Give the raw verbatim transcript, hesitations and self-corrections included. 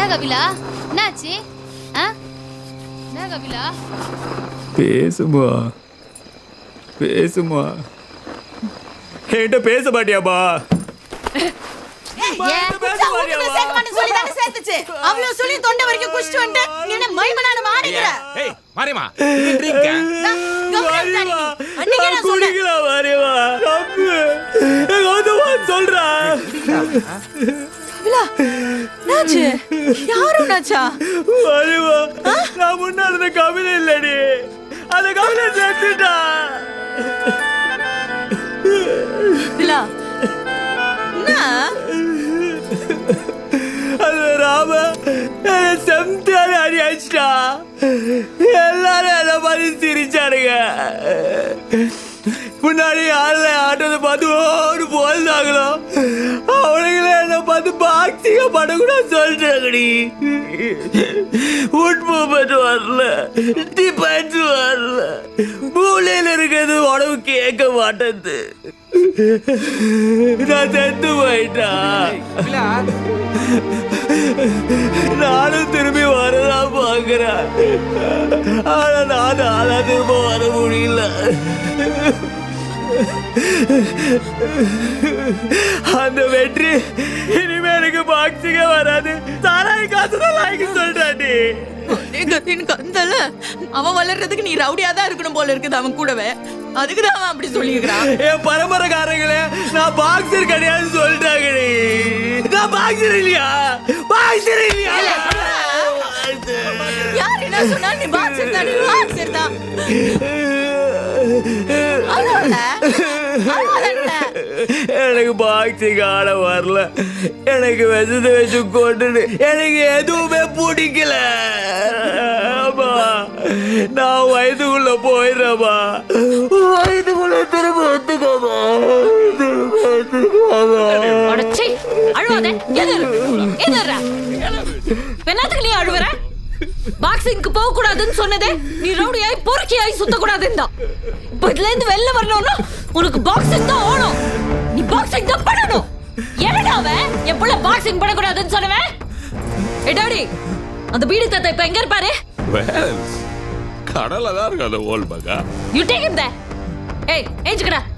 கபிலா என்னாச்சு? என்ன கபிலா? பேசுமா பேசுமா என்கிட்ட பேச மாட்டியாப்பா? முன்னாடி கவிதை இல்லடி, அந்த கவிதை சேர்த்துட்டா. அது ராம செம்தாரி அடி அடிச்சிட்டா. எல்லாரும் என்ன மாதிரி சிரிச்சானுங்க. முன்னாடி யாரில் ஆட்டத்தை பார்த்து ஓடு போயிருந்தாங்களோ அவனுங்களே என்ன பார்த்து பாக்ஸிங்க பண்ணக்கூடாது சொல்லிட்டாங்கடி. உட்பட்டு வரல, டிபட்டு வரல, மூலையில் இருக்கிறது உடம்பு கேட்க மாட்டேது. நான் செத்து போயிட்டா. நானும் திரும்பி வரதான் பாக்குறேன். ஆனா நான் ஆளா திரும்ப வர முடியல. அந்த வெற்றி இனிமே எனக்கு பாக்ஸிங்க வராது. சாராய் காசுதான் வாங்கி சொல்றாண்டி. அவன் வளர்றதுக்கு நீ ரவுடியாதான் இருக்கணும் போல இருக்குது அவன் கூடவே. அதுக்குதான் அவன் அப்படி சொல்லிக்கிறான். என் பரம்பரைக்காரங்களே நான் பாக்ஸர் கிடையாது சொல்லிட்டாங்கடி. நான் பாக்ஸர் இல்லையா? பாக்ஸர் இல்லையா? யார் என்ன சொன்னாலும் நீ பாக்ஸர் தான், நீ பாக்ஸர் தான். எனக்கு பாக்ஸிங் ஆட வரல. எனக்கு விஷத்தை வச்சு கொண்டு எனக்கு எதுவுமே பிடிக்கல. நான் வயதுக்குள்ள போயிடுறேன்பா. வயதுக்குள்ள திரும்ப வந்துக்கோமா. நீ அழுவற? பாக்ஸிங்க்கு போக கூடாதுன்னு சொன்னதே நீ ரவுடியாய் பொறுக்கியாய் சுத்த கூடாதுன்னு. இப்ப இதுல இருந்து வெளில வரணும்னா உனக்கு பாக்ஸிங் தான் ஓடும். நீ பாக்ஸிங் தான் பண்ணணும். எவடா அவன் என் புள்ள பாக்ஸிங் பண்ணக்கூடாதுன்னு சொன்னவன்? எடாடி அந்த பீடி தத்தை இப்ப எங்க இருப்பாரு? கடல தான் இருக்காது ஓல் பகா. You take him there. ஏய் ஏஞ்சுக்கடா.